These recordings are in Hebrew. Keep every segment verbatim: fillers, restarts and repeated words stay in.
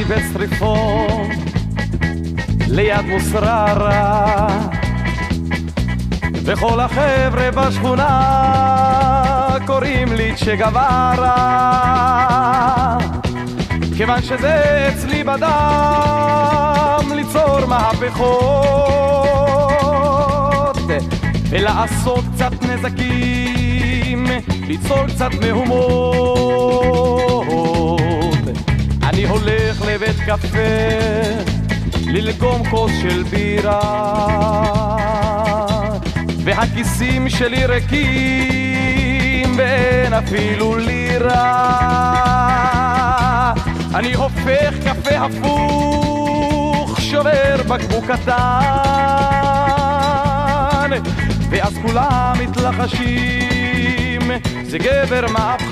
בשריפות ליד מוסררה, וכל החבר'ה בשכונה קוראים לי צ'ה גווארה, כיוון שזה אצלי בדם ליצור מהפכות ולעשות קצת נזקים, ליצור קצת מהומות. אני הולך לבית קפה ללגום כוס של בירה, והכיסים שלי ריקים ואין אפילו לירה. אני הופך קפה הפוך, שובר בקבוק קטן, ואז כולם מתלחשים, זה גבר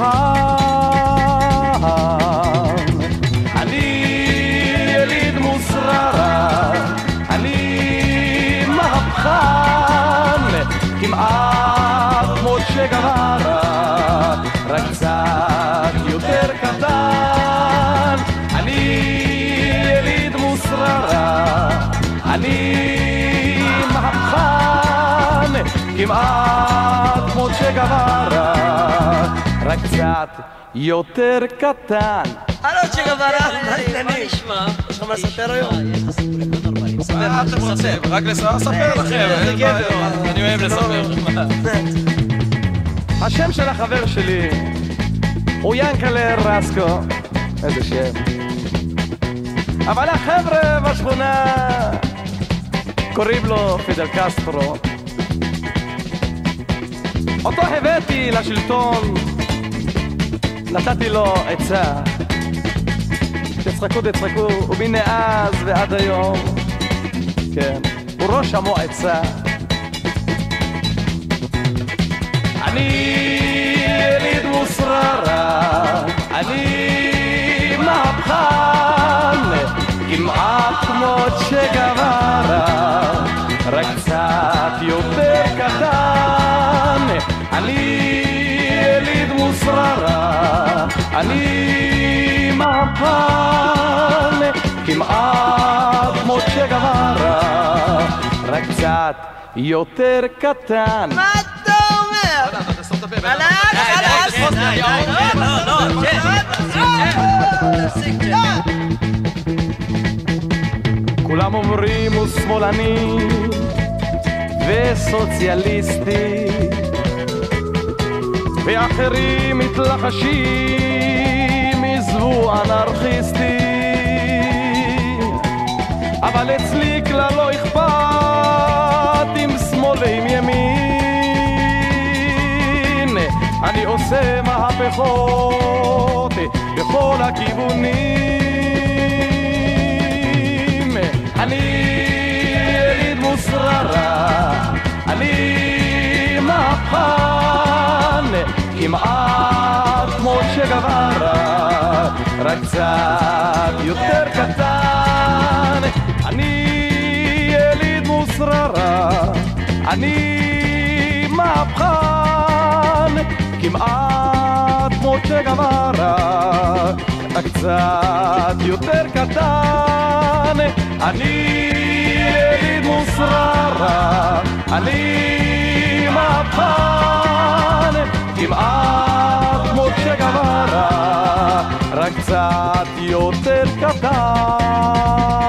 מהפכן. אני יליד מוסררה, אני מהפכן, כמעט כמו צ'ה גווארה, רק קצת יותר קטן. אני יליד מוסררה, אני מהפכן, כמעט כמו צ'ה גווארה, רק קצת יותר קטן. הלו צ'ה גווארה, מה נשמע? יש לך מה לספר היום? יש לך סיפורים לא נורמליים. מה אתם רוצים? רק לספר לכם, אני אוהב לספר. השם של החבר שלי הוא ינקלה רסקו, איזה שם. אבל החבר'ה בשכונה קוראים לו פידל קסטרו. אותו הבאתי לשלטון, נתתי לו עצה, תצחקו תצחקו, ומאז ועד היום, כן, הוא ראש המועצה. אני יליד מוסררה, אני מהפכן, כמעט כמו צ'ה גווארה, רק קצת יותר קטן. אני יליד מוסררה, אני מהפכן, כמעט כמו צ'ה גווארה, רק קצת יותר קטן. מה אתה אומר? חלק, חלק! לא, לא, צ'ה! כולם אומרים הוא שמאלני וסוציאליסטי, ואחרים מתלחשים, עזבו אנרכיסטי. אבל אצלי כלל לא אכפת אם שמאל ועם ימין, אני עושה מהפכות בכל הכיוונים. אני יליד מוסררה, אני מהפכן, כמעט כמו צ'ה גווארה, רק קצת יותר קטן. אני יליד מוסררה, אני מהפכן, כמעט כמו צ'ה גווארה, רק קצת יותר קטן. אני יליד מוסררה, אני מהפכן, כמעט כמו צ'ה גווארה, רק קצת יותר קטן.